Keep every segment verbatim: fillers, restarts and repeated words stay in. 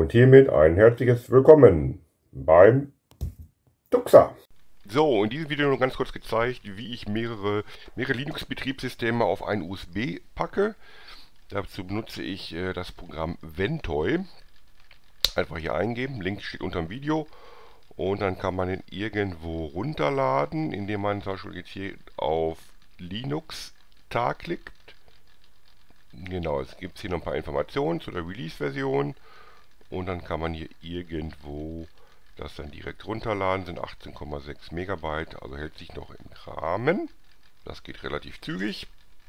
Und hiermit ein herzliches Willkommen beim Tuxa. So, in diesem Video nur ganz kurz gezeigt, wie ich mehrere, mehrere Linux-Betriebssysteme auf einen U S B packe. Dazu benutze ich äh, das Programm Ventoy. Einfach hier eingeben, Link steht unter dem Video. Und dann kann man ihn irgendwo runterladen, indem man zum Beispiel jetzt hier auf Linux-Tar klickt. Genau, es gibt hier noch ein paar Informationen zu der Release-Version. Und dann kann man hier irgendwo das dann direkt runterladen, sind achtzehn Komma sechs Megabyte, also hält sich noch im Rahmen. Das geht relativ zügig.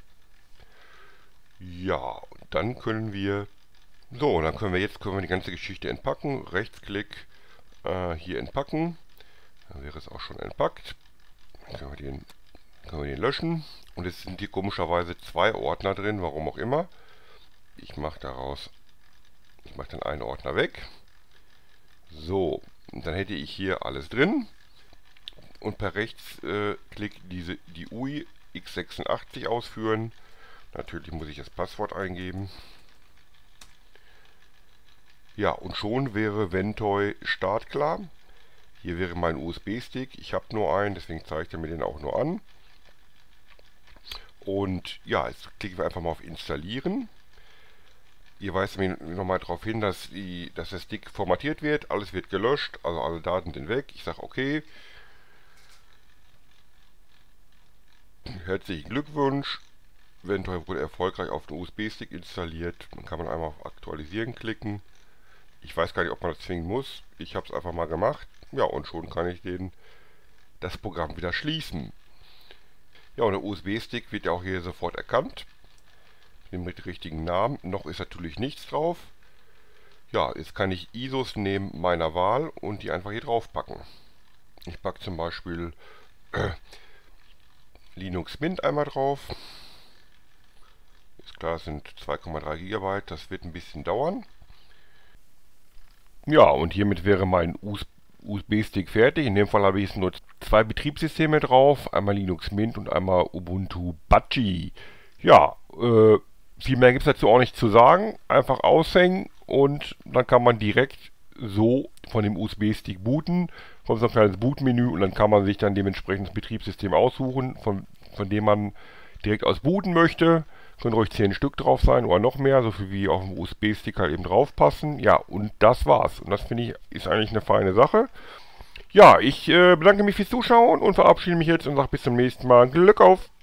Ja, und dann können wir, so, dann können wir jetzt können wir die ganze Geschichte entpacken. Rechtsklick, äh, hier entpacken. Dann wäre es auch schon entpackt. Dann können wir den, können wir den löschen. Und es sind hier komischerweise zwei Ordner drin, warum auch immer. Ich mache daraus, ich mache dann einen Ordner weg. So, und dann hätte ich hier alles drin. Und per Rechtsklick äh, diese die U I x sechsundachtzig ausführen. Natürlich muss ich das Passwort eingeben. Ja, und schon wäre Ventoy startklar. Hier wäre mein U S B-Stick. Ich habe nur einen, deswegen zeige ich mir den auch nur an. Und ja, jetzt klicken wir einfach mal auf Installieren. Hier weist mir nochmal darauf hin, dass, die, dass der Stick formatiert wird. Alles wird gelöscht, also alle Daten sind weg. Ich sage okay. Herzlichen Glückwunsch. Ventoy wurde erfolgreich auf den U S B-Stick installiert. Dann kann man einmal auf Aktualisieren klicken. Ich weiß gar nicht, ob man das zwingen muss. Ich habe es einfach mal gemacht. Ja, und schon kann ich den, das Programm wieder schließen. Ja, und der U S B-Stick wird ja auch hier sofort erkannt. Mit dem richtigen Namen. Noch ist natürlich nichts drauf. Ja, jetzt kann ich I S Os nehmen meiner Wahl und die einfach hier drauf packen. Ich packe zum Beispiel äh, Linux Mint einmal drauf. Ist klar, es sind zwei Komma drei Gigabyte. Das wird ein bisschen dauern. Ja, und hiermit wäre mein U S B-Stick fertig. In dem Fall habe ich jetzt nur zwei Betriebssysteme drauf. Einmal Linux Mint und einmal Ubuntu Budgie. Ja, äh, viel mehr gibt es dazu auch nicht zu sagen. Einfach aushängen und dann kann man direkt so von dem U S B-Stick booten. Kommt so ein kleines Bootmenü und dann kann man sich dann dementsprechend das Betriebssystem aussuchen, von, von dem man direkt aus booten möchte. Können ruhig zehn Stück drauf sein oder noch mehr, so viel wie auf dem U S B-Stick halt eben drauf passen. Ja, und das war's. Und das finde ich ist eigentlich eine feine Sache. Ja, ich äh, bedanke mich fürs Zuschauen und verabschiede mich jetzt und sage bis zum nächsten Mal. Glück auf!